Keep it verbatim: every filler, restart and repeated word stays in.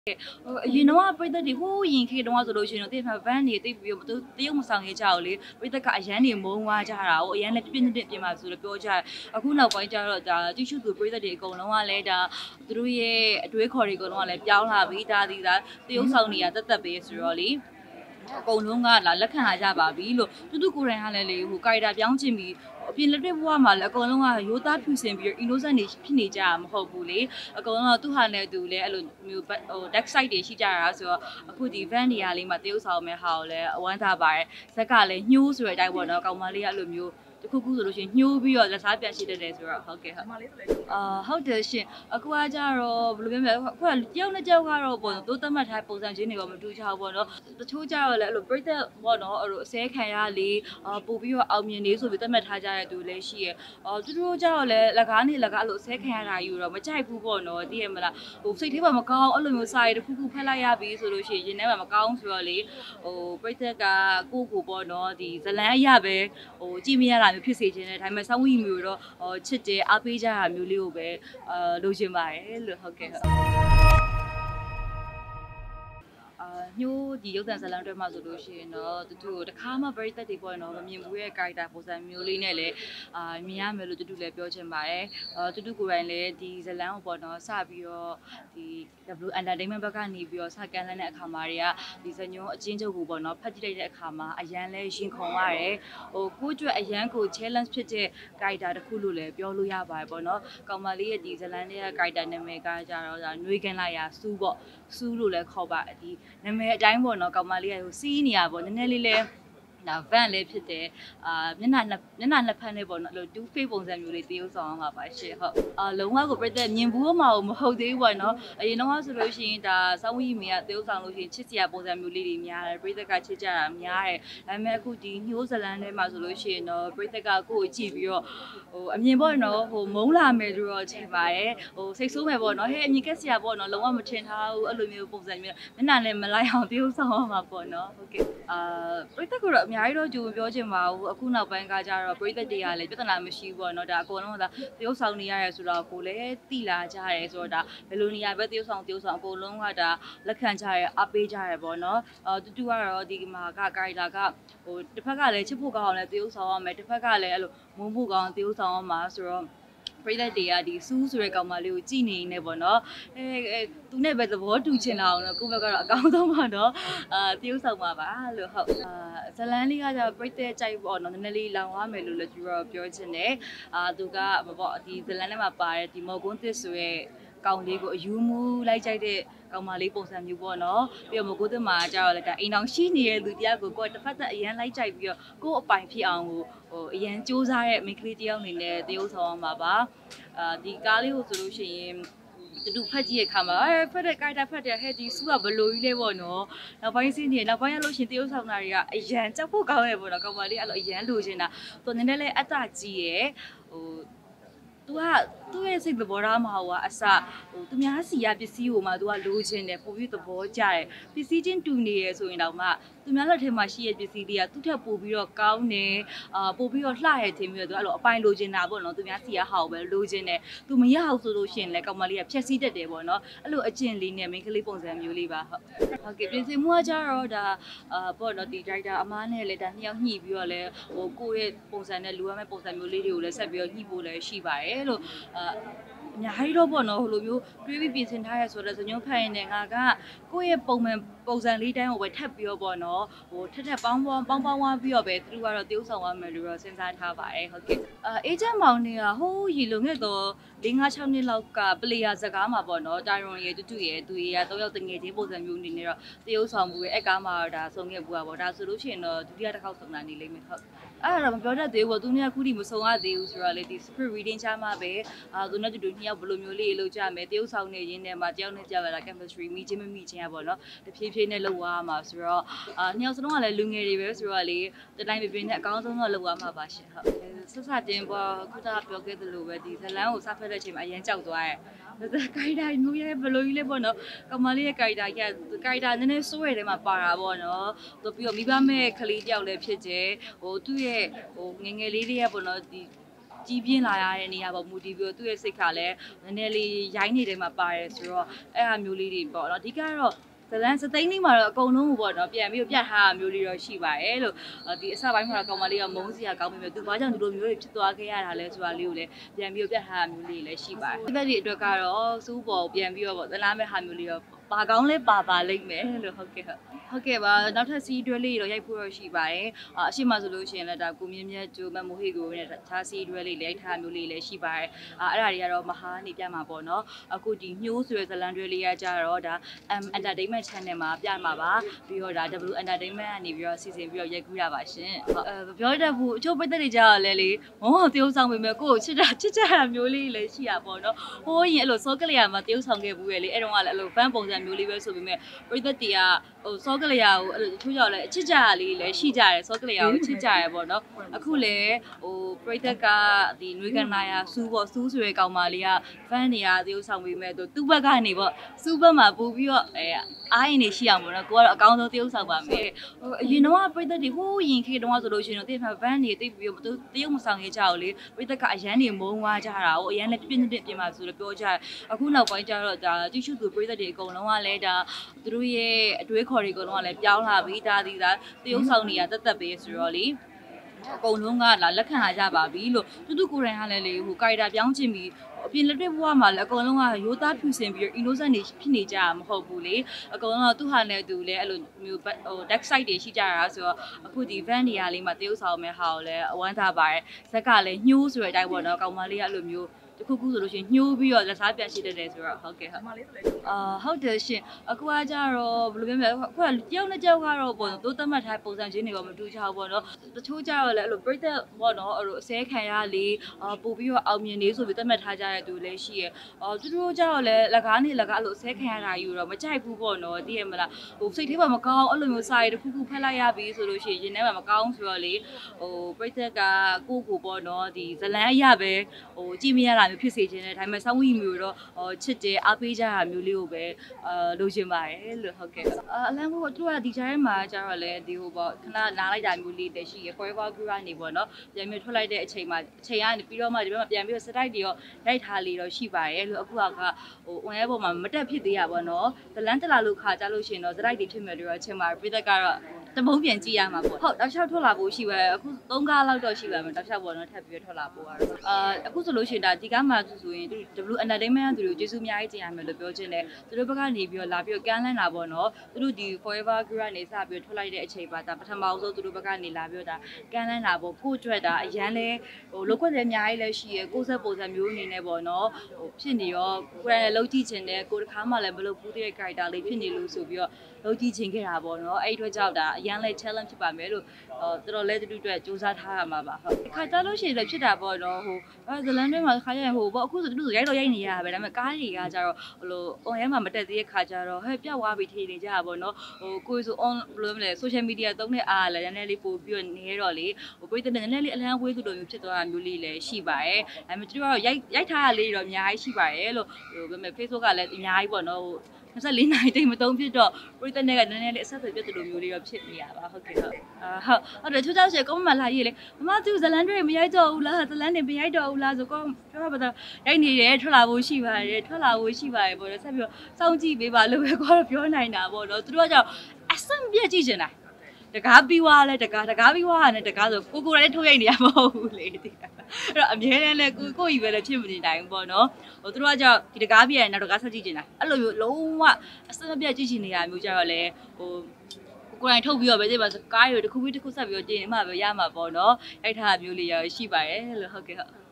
You know what ပြည့်တဲ့ဒီဟိုးရင်ခေတုန်းကဆိုလို့ရှိရင်တော့တိဖန်နေတိပြီးတော့တရုတ်မဆောင်ခဲ့ကြဘူးလေပြည့်သက်ကအရန်နေမုံသွားကြတာဟိုအရန်လည်းပြည့်ပြည့်ပြည့်မှာဆိုတော့ပြောကြတယ်အခုနောက်ပိုင်းကျတော့ဒါတိရှိသူပြည့်သက်တွေအကုန်လုံးကလည်းဒါသူတို့ရဲ့အတွေးခေါ်တွေအကုန်လုံးကလည်းပြောင်းလာပြီးဒါဒီဒါတရုတ်ဆောင်နေရတက်တက်ပဲဆိုတော့လေအကုန်လုံးကလာလက်ခံလာကြပါပြီလို့တူတူကိုယ်တိုင်ကလည်းလေဟိုကာရီတာပြောင်းချင်ပြီးအပြင်လက်တွေ့ဘဝမှာလည်းအကုန်လုံးကရိုးသားဖြူစင်ပြီး innocent တွေဖြစ်နေကြတာမဟုတ်ဘူးလေအကုန်လုံးကသူ့ဟာနဲ့သူလည်းအဲ့လိုမျိုးဟို dark side တွေရှိကြတာဆိုတော့အခုဒီ van နေရာလေးမှာတရုပ်ဆောင်မဲ့ဟာကိုလည်းအဝမ်းသာပါတယ်ဇက်ကလည်းညှိုးဆိုတဲ့အတိုင်းပေါ့နော်ကောင်မလေးကအဲ့လိုမျိုးတခုခုဆိုလို့ရှိရင်ညှိုးပြီးတော့လက်စားပြန်ရှိတတ်တယ်ဆိုတော့ဟုတ်ကဲ့ဟုတ်အာဟုတ်တယ်ရှင်အခုကကြတော့ဘယ်လိုပြောမလဲအခုကတယောက်နဲ့တယောက်ကတော့ပေါ့နော်တိုးတက်မှတ်ထားပုံစံချင်းတွေကမတူချဘူးပေါ့နော်တချို့ကြတော့လည်းအဲ့လိုပြိသက်ပေါ့နော်အဲ့လိုအစဲခံရလေအာပို့ပြီးတော့အောင်မြင်နေဆိုပြီးတက်မှတ်ထားကြတဲ့သူလည်းရှိရအော်သူတို့ကြတော့လည်းလက်ကားနေလက်ကားအဲ့လိုအစဲခံရတာယူတော့မကြိုက်ဘူးပေါ့နော်သိရမလားဟိုစိတ်ထဲမှာမကောင်းအဲ့လိုမျိုးစာရည်တစ်ခုခုဖက်လိုက်ရပြီဆိုလို့ရှိရင်ရင်ထဲမှာမကောင်းဆိုတော့လေဟိုပြိသက်ကကိုကိုပေါ့နော်ဒီဇလန်းအရပဲဟိုကြည့်မရတာမျိုးဖြစ်စေခြင်းနဲ့ဒါပေမဲ့စောင်းဝီမျိုးတော့ဟိုချစ်တယ်အားပေးကြတာမျိုးလေးကိုပဲအာလိုချင်ပါတယ်လို့ဟုတ်ကဲ့ဟုတ်အာညိုးဒီရုပ်သံဇလန်းတွေမှာဆိုလို့ရှိရင်တော့တူတူကိုတခါမှ very တက်တွေပေါ့နော်မမြင်ဘူးရဲ့ character ပုံစံမျိုးလေးနဲ့လည်းအာမြင်ရမယ်လို့တူတူလည်းပြောချင်ပါတယ်အာတူတူကိုယ်တိုင်လည်းဒီဇလန်းကိုပေါ့နော်စပြီးတော့ဒီ W entertainment ဘက်ကနေပြီးတော့စကန်လန်းတဲ့အခါမှာတွေကဒီဇညုံအချင်းချုပ်ကိုပေါ့နော်ဖတ်ကြည့်လိုက်တဲ့အခါမှာအရန်လဲရင်ခုန်ရတယ်ဟိုကိုကျွတ်အရန်ကို challenge ဖြစ်တဲ့ character တစ်ခုလို့လည်းပြောလို့ရပါတယ်ပေါ့နော်ကောင်မလေးရဲ့ဒီဇလန်းရဲ့ character နာမည်ကကြတော့ဒါနှွေးကန်လာရာစူးပေါ့စူးလို့လည်းခေါ်ပါဒီနာမည်အတိုင်းပေါ့နော်ကောင်မလေးကဟိုစီးနေရပေါ့နည်းနည်းလေးလဲဒါ van လေးဖြစ်တယ်အာမျက်နှာမျက်နှာနှစ်ဖက်နဲ့ပေါ့နော်အဲ့လို two face ပုံစံမျိုးလေးတရုပ်ဆောင်အောင်ပါပါရှင့်ဟုတ်အာလုံးဝကိုပြတဲ့မြင်ဘူးမှမဟုတ်သေးဘူးပေါ့နော်အရင်တော့ဆိုလို့ရှိရင်ဒါစောင်းဝီမီကတရုပ်ဆောင်လို့ရှိရင်ချစ်စရာပုံစံမျိုးလေးတွေများတယ်ပြိသက်ကချစ်ကြတာများတယ်ဒါပေမဲ့အခုဒီညှိုးဇလန်းထဲမှာဆိုလို့ရှိရင်တော့ပြိသက်ကကိုယ့်ကိုကြည့်ပြီးတော့ဟိုအမြင်ပေါ့နော်ဟိုမုန်းလာမယ်လို့တော့ထင်ပါတယ်ဟိုစိတ်ဆိုးမယ်ပေါ့နော်ဟဲ့အမြင်ကက်စရာပေါ့နော်လုံးဝမထင်ထားဘူးအဲ့လိုမျိုးပုံစံမျိုးမျက်နှာလည်းမလိုက်အောင်တရုပ်ဆောင်အောင်ပါပေါ့နော်ဟုတ်ကဲ့အာပြိသက်ကတော့အများကြီးတော့ကြိုပြောချင်ပါဘူးအခုနောက်ပိုင်းကကြတော့ပြိသက်တွေကလည်းပြဿနာမရှိဘူးပေါ့နော်ဒါအကုန်လုံးကတရုပ်ဆောင်နေရတယ်ဆိုတော့ကိုလည်းတိလာကြရတယ်ဆိုတော့ဒါဘယ်လိုနေရာပဲတရုပ်ဆောင်တရုပ်ဆောင်အကုန်လုံးကဒါလက်ခံကြရအပေးကြရပေါ့နော်အာတူတူကတော့ဒီမှာကကာရီတာကဟိုတစ်ဖက်ကလည်းချစ်ဖို့ကောင်းအောင်လည်းတရုပ်ဆောင်ရမယ်တစ်ဖက်ကလည်းအဲ့လိုမုန်းဖို့ကောင်းတရုပ်ဆောင်ရမှာဆိုတော့ပြိသက်တွေကဒီစူးဆိုတဲ့ကောင်မလေးကိုကြည်နေနေပေါ့နော်အဲသူနဲ့ပဲသဘောတူချင်တာအောင်တော့ကိုယ့်ဘက်ကတော့အကောင်းဆုံးပါတော့အာတရုပ်ဆောင်ပါပါလို့ဟုတ်အာဇလန်းလေးကကြပြိသက်ကြိုက်ပေါ့နော်နည်းနည်းလေးလောင်ရမယ်လို့လည်းသူတော့ပြောချင်တယ်အာသူကပေါ့ဒီဇလန်းထဲမှာပါတဲ့ဒီမော်ကွန်းတစ်ဆိုရဲ့ကောင်လေးကိုအယူမူလိုက်ကြိုက်တဲ့ကောင်မလေးပုံစံမျိုးပေါ့နော်ပြီးတော့မကိုတက်မှာကျတော့လည်းဒါအိမ်အောင်ရှိနေတဲ့လူတယောက်ကိုကိုယ်တစ်ဖက်သက်အရန်လိုက်ကြိုက်ပြီးတော့ကိုယ့်အပိုင်ဖြစ်အောင်ကိုဟိုအရန်စူးစမ်းတဲ့မိန်းကလေးတယောက်အနေနဲ့တရုပ်ဆောင်အောင်ပါပါအာဒီကားလေးကိုဆိုလို့ရှိရင်တူတူဖတ်ကြည့်ရခါမှာအဲဖတ်တဲ့ character ဖတ်တဲ့ဟဲ့ဒီစူးကဘလိုကြီးလဲပေါ့နော်နောက်ပိုင်းစီးနေနောက်ပိုင်းရလို့ရှင်တရုပ်ဆောင်တာတွေကအရန်ကြောက်ဖို့ကောင်းရဲ့ပေါ့နော်ကောင်မလေးအဲ့လိုအရန်လိုချင်တာသူနည်းနည်းလေးအတ္တကြီးရဲ့ဟိုသူကသူ့ရဲ့စိတ်သဘောထားမှာဟိုကအစဟိုသူများစီရပစ္စည်းကိုမှသူကလိုချင်တယ်ပို့ပြီးသဘောကျတယ်ပစ္စည်းချင်းတူနေရဆိုရင်တော့မှသူများလက်ထဲမှာရှိရဲ့ပစ္စည်းတွေကသူ့ထက်ပို့ပြီးတော့ကောင်းတယ်အာပို့ပြီးတော့လှရဲခြင်းပြီးတော့သူအဲ့လိုအပိုင်လိုချင်တာပေါ့နော်သူများစီရဟောက်ပဲလိုချင်တယ်သူမရအောင်ဆိုလို့ရှိရင်လည်းကောင်မလေးကဖြက်စီးတတ်တယ်ပေါ့နော်အဲ့လိုအကျင့်လေးနဲ့မိန်းကလေးပုံစံမျိုးလေးပါဟုတ်ဟုတ်ကဲ့ပြင်ဆင်မှုကကြတော့ဒါအာပေါ့နော်ဒီ director အမားနဲ့လည်းဒါနှစ်ယောက်ညှိပြီးတော့လည်းဟိုကိုယ့်ရဲ့ပုံစံနဲ့လူရမယ့်ပုံစံမျိုးလေးတွေကိုလည်းဆက်ပြီးတော့ညှိဖို့လည်းရှိပါတယ်လို့အာအများကြီးတော့ပေါ့နော်ဟိုလိုမျိုးတွေးပြီးပြင်ဆင်ထားရဆိုတော့ဇညုံဖတ်ရင်လည်းငါကကိုယ့်ရဲ့ပုံမှန်ပုံစံလေးတိုင်းကိုပဲထပ်ပြီးတော့ပေါ့နော်ဟိုထက်ထက်ပေါင်းပေါင်းပေါင်းပေါင်းဝါပြီးတော့ပဲသူတို့ကတော့တရုပ်ဆောင်ရမယ်လို့တော့စဉ်းစားထားပါတယ်ဟုတ်ကဲ့အာအေဂျင့်မောင်တွေကဟိုးရီလုံခဲ့တော့၄၅၆နှစ်လောက်ကပလေယာစကားမှာပေါ့နော်တိုင်ရွန်ရဲ့တူတူရဲ့သူရဲ့တော့ရောက်တငယ်ချင်းပုံစံမျိုးအနေနဲ့တော့တရုပ်ဆောင်မှုရဲ့အကားမှာတော့ဒါဆုံးခဲ့ဘူးပါပေါ့ဒါဆိုလို့ရှိရင်တော့ဒုတိယတစ်ခေါက်ဆုံးတာနေလိမ့်မယ်ဟုတ်အဲ့ဒါတော့မပြောတတ်သေးဘူးပေါ့သူเนี่ยခုထိမဆုံးရသေးဘူးဆိုတော့လေဒီ script reading ချမှာပဲအာသူနဲ့တူတူနှစ်ယောက်ဘယ်လိုမျိုးလေးလုပ်ကြမယ်တရုပ်ဆောင်နေရင်းနဲ့မှာတယောက်နဲ့တယောက်ကလာ chemistry မိချင်းမမိချင်းရပေါ့နော်တဖြည်းဖြည်းနဲ့လုပ်သွားမှာဆိုတော့အာနှစ်ယောက်စလုံးကလည်းလူငယ်တွေပဲဆိုတော့လေတတိုင်းပြပြနဲ့အကောင်းဆုံးတော့လုပ်သွားမှာပါရှင်ဟုတ်ဆက်ဆက်တင်းပေါ့ခုနကပြောခဲ့သလိုပဲဒီဇလန်းကိုစဖက်တဲ့အချိန်မှာအရင်ကြောက်သွားတယ်ကာရီတာမျိုးရဲ့ဘလိုကြီးလဲပေါ့နော်ကမလေးရဲ့ကာရီတာကကာရီတာနည်းနည်းစိုးရတဲ့မှာပါတာပေါ့နော်သူပြီးတော့မိဘမဲ့ကလေးတယောက်လည်းဖြစ်တယ်ဟိုသူ့ရဲ့ဟိုငငယ်လေးလေးရဲ့ပေါ့နော်ဒီကြီးပြင်းလာရတဲ့နေရာပေါ်မူတည်ပြီးတော့သူ့ရဲ့စိတ်ကလည်းနည်းနည်းလေးရိုင်းနေတဲ့မှာပါတယ်ဆိုတော့အဲ့အမျိုးလေးတွေပေါ့နော်အဓိကတော့ဇလန်စသိန်းလေးမှာတော့အကုန်လုံးပေါ့နော်ပြန်ပြီးပြတ်ထားတာမျိုးလေးတော့ရှိပါတယ်လို့ဒီအစပိုင်းမှာတော့ကောင်မလေးကမုန်းစရာကောင်းပြီမဲ့သူဘာကြောင့်ဒီလိုမျိုးတွေဖြစ်သွားခဲ့ရတာလဲဆိုတာလေးကိုလည်းပြန်ပြီးပြတ်ထားတာမျိုးလေးလည်းရှိပါတယ်ဒီဘက်ဒီအတွက်ကတော့စူးပေါ်ပြန်ပြီးတော့ပေါ့သလားမဲ့ဟာမျိုးလေးတော့ပါကောင်းလေးပါပါလိမ့်မယ်လို့ဟုတ်ကဲ့ဟုတ်ဟုတ်ကဲ့ပါနောက်ထပ်စီးတွဲလေးတော့ရိုက်ဖို့ရရှိပါတယ်အရှိမဆိုလို့ရှိရင်လည်းဒါကိုမြင့်မြတ်ကျိုးမမိုဟီကိုနဲ့ခြားစီးတွဲလေးရိုက်ထားမျိုးလေးလည်းရှိပါတယ်အဲ့ဒါတွေကတော့မဟာနေပြမှာပေါ့နော်အခုဒီညှိုးဆိုတဲ့ဇလန်တွဲလေးကကြတော့ဒါ M Entertainment Channel မှာပြမှာပါပြီးတော့ဒါ W Entertainment ကနေပြီးတော့စီစဉ်ပြီးတော့ရိုက်ကူးရပါရှင်ဟုတ်ပြောတတ်ဘူးအချို့ပိတ်သက်တွေကြတော့လဲလေမောတရုပ်ဆောင်ပေမဲ့ကိုယ့်ကိုချစ်တာချစ်ကြတာမျိုးလေးလည်းရှိရပါတော့ဟိုးရင်အဲ့လိုစောကလေးကမှတရုပ်ဆောင်ခဲ့ဘူးရဲ့လေအဲ့တော့ကလည်းအဲ့လို fan ပုံစံမျိုးလေးပဲဆိုပေမဲ့ပိတ်သက်တွေကဟိုစောကလေးကိုအဲ့လိုချိုးကြောက်လဲအချစ်ကြလေးလည်းရှိကြတယ်စောကလေးကိုချစ်ကြရပေါ့နော်အခုလေဟိုပရိသတ်ကဒီနွေကနာယာစူးပေါ့စူးဆိုရဲကောင်မလေးက fan တွေကတရုပ်ဆောင်ပေမဲ့သူ့ဘက်ကနေပေါ့စူးဘက်မှာပို့ပြီးတော့အဲအားရင်နေရှိအောင်ပေါ့နော်ကိုကတော့အကောင်းဆုံးတရုပ်ဆောင်ပါမယ်ဟိုအရင်တော့ပရိသတ်တွေဟိုးရင်ခေတုန်းကဆိုလို့ရှိရင်တော့တိကျ fan တွေတိတ်ပြီးတော့တရုပ်မဆောင်ရကြဘူးလေပရိသတ်ကအရန်တွေမုန်းွားကြတာဟိုအရန်လည်းပြင်းပြင်းပြင်ပါဆိုလို့ပြောကြတယ်အခုနောက်ပိုင်းကျတော့ဒါတိကျသူပရိသတ်တွေအကုန်လုံးကလည်းဒါသူတို့ရဲ့အတွေးခေါ်တွေအကုန်လုံးကလည်းပြောင်းလာပြီးဒါဒီဒါတရုပ်ဆောင်တွေကတက်တက်ပဲဆိုတော့လေအကုန်လုံးကလာလက်ခံလာကြပါပြီလို့တူတူကိုယ်တိုင်ကလည်းလေဟိုကာရီတာပြောင်းချင်ပြီးအပြင်လက်တွေ့ဘဝမှာလည်းအကုန်လုံးကရိုးသားဖြူစင်ပြီး innocent တွေဖြစ်နေကြတာမဟုတ်ဘူးလေအကုန်လုံးကသူ့ဟာနဲ့သူလည်းအဲ့လိုမျိုးဟို dark side တွေရှိကြတာဆိုတော့အခုဒီ van နေရာလေးမှာတရုပ်ဆောင်မဲ့ဟာကိုလည်းအဝမ်းသာပါတယ်ဇက်ကလည်းညှိုးဆိုတဲ့အတိုင်းပေါ့နော်ကောင်မလေးကအဲ့လိုမျိုးတခုခုဆိုလို့ရှိရင်ညှိုးပြီးတော့လက်စားပြန်ရှိတတ်တယ်ဆိုတော့ဟုတ်ကဲ့ဟုတ်အာဟုတ်တယ်ရှင်အခုကကြတော့ဘယ်လိုပြောမလဲအခုကတယောက်နဲ့တယောက်ကတော့ပေါ့နော်တိုးတက်မှတ်ထားပုံစံချင်းတွေပေါ့မတူချောက်ပေါ့နော်တချို့ကြတော့လည်းအဲ့လိုပြိသက်ပေါ့နော်အဲ့လိုအစဲခံရလေအာပို့ပြီးတော့အောင်မြင်နေဆိုပြီးတက်မှတ်ထားကြတဲ့သူလည်းရှိရအော်သူတို့ကြတော့လည်းလက်ကားနေလက်ကားအဲ့လိုအစဲခံရတာယူတော့မကြိုက်ဘူးပေါ့နော်သိရမလားဟိုစိတ်ထဲမှာမကောင်းအဲ့လိုမျိုးစာရည်တစ်ခုခုဖက်လိုက်ရပြီဆိုလို့ရှိရင်ရင်ထဲမှာမကောင်းဆိုတော့လေဟိုပြိသက်ကကိုကိုပေါ့နော်ဒီဇလန်းအရပဲဟိုကြည့်မရတာမျိုးဖြစ်စေခြင်းနဲ့ဒါပေမဲ့စောင်းဝီမျိုးတော့ဟိုချစ်တယ်အားပေးကြတာမျိုးလေးကိုပဲအာလိုချင်ပါတယ်လို့ဟုတ်ကဲ့အလန်းဘောသူကဒီကြားထဲမှာကျတော့လေဒီဟိုပေါ့ခဏနားလိုက်တာမျိုးလေးတည်းရှိရ forever group ကနေပေါ့နော်ပြန်ပြီးထွက်လိုက်တဲ့အချိန်မှာအချိန်ကနေပြီးတော့မှဒီဘက်မှာပြန်ပြီးတော့ strike တွေရောရိုက်ထားလေးတော့ရှိပါတယ်လို့အခုကဟို online ပေါ်မှာမတက်ဖြစ်သေးရပါတော့ဇလန်းတက်လာလို့ခါကြလို့ရှိရင်တော့ strike တွေဖြစ်မယ်လို့တော့အချိန်မှာပြည်သက်ကတော့တမုံပြန်ကြည့်ရမှာပေါ့ဟုတ်တောက်လျှောက်ထွက်လာဖို့ရှိပါအခုသုံးကားလောက်တော့ရှိပါမယ်တောက်လျှောက်ပေါ့နော်ထပ်ပြီးထွက်လာဖို့ကတော့အာအခုဆိုလို့ရှိရင်ဒါဒီကားမှာဆိုရင် W Entertainment ကသူတို့ကျေးဇူးအများကြီးတင်ရမယ်လို့ပြောချင်တယ်သူတို့ဘက်ကနေပြီးတော့လာပြီးတော့ကမ်းလှမ်းတာပေါ့နော်သူတို့ဒီ Forever Group ကနေစပြီးထွက်လိုက်တဲ့အချိန်ပါဒါပထမအောင်ဆုံးသူတို့ဘက်ကနေလာပြီးတော့ဒါကမ်းလှမ်းတာပေါ့ကိုကြွက်တာအရန်လဲဟိုလောက်ွက်တယ်အများကြီးလဲရှိရကိုဆက်ပုံစံမျိုးအနေနဲ့ပေါ့နော်ဟိုဖြစ်နေရောကိုယ်လည်းလုံးကြည့်ချင်တယ်ကိုတခါမှလည်းမလုပ်ဘူးတဲ့ character လေးဖြစ်နေလို့ဆိုပြီးတော့လုံးကြည့်ချင်ခဲ့တာပေါ့နော်အဲ့ဒီအတွက်ကြောင့်ဒါအရန်လဲ challenge ဖြစ်ပါမယ်လို့ဟိုတော်တော်လေးတူအတွက်စူးစမ်းထားရမှာပါဟုတ်ခါကြလို့ရှိရင်လည်းဖြစ်တာပေါ့နော်ဟိုအဲဇလန်တွဲမှာခါကျရင်ဟိုပေါ့အခုဆိုတူရိုက်တော့ရိုက်နေရတာပဲဒါပေမဲ့ကားတွေကကြတော့ဟိုလို online မှာမတက်သေးတဲ့ခါကျတော့ဟဲ့ပြောက်သွားပြီထင်နေကြတာပေါ့နော်ဟိုကိုယ်ဆို on ဘယ်လိုမလဲ social media သုံးတဲ့အားလည်းနည်းနည်းလေးပို့ပြီးတော့နေတော့လေဟိုပြည့်တဲ့နည်းနည်းလေးအလန်းဝေးသူလိုမျိုးဖြစ်သွားတာမျိုးလေးလည်းရှိပါတယ်ဒါပေမဲ့သူတို့ကတော့ရိုက်ရိုက်ထားတာလေးတော့အများကြီးရှိပါတယ်လို့ဟိုဘယ်မဲ့ Facebook ကလည်းအများကြီးပေါ့နော်ဟိုနှစ်ဆယ့်လေးနာရီတိတ်မသုံးဖြစ်တော့ပရိသတ်တွေကနည်းနည်းလေးအဆက်အသွယ်ပြတ်တယ်လို့မျိုးလေးတော့ဖြစ်နေရပါဟုတ်ကဲ့ဟုတ်အာဟုတ်ဟုတ်တယ်ချိုးချောက်ရှယ်ကောမမလာရေးလေမမသူဇလန်တွေမရိုက်တော့ဘူးလားဇလန်တွေမရိုက်တော့ဘူးလားဆိုကောပြောပါတော့ရိုက်နေတယ်ထွက်လာဖို့ရှိပါတယ်ထွက်လာဖို့ရှိပါတယ်ပေါ့နော်ဆက်ပြီးတော့စောင့်ကြည့်ပေးပါလို့ပဲကောပြောနိုင်တာပေါ့နော်သူတို့ကကြောင့်အဆင်ပြေကြည့်နေတာတကားပြီးွားလဲတကားတကားပြီးွားနဲ့တကားဆိုကိုကိုလည်းထုတ်ရိုက်နေရမဟုတ်ဘူးလေဒီအဲ့တော့အမြဲတမ်းလဲကိုကိုကြီးပဲလဲဖြစ်မနေနိုင်ဘူးပေါ့နော်ဟိုသူတို့ကကြောင့်ဒီတကားပြရနောက်တကားဆက်ကြည့်နေတာအဲ့လိုမျိုးလုံးဝအစမပြတ်ကြည့်ချင်နေရမျိုးကြတော့လဲဟိုကိုယ်တိုင်ထုတ်ပြီးတော့ပဲဒီမှာကားတွေတစ်ခုပြီးတစ်ခုဆက်ပြီးတော့တင်နေမှပဲရမှာပေါ့နော်ရိုက်ထားမျိုးလေးရရှိပါတယ်လို့ဟုတ်ကဲ့ဟုတ်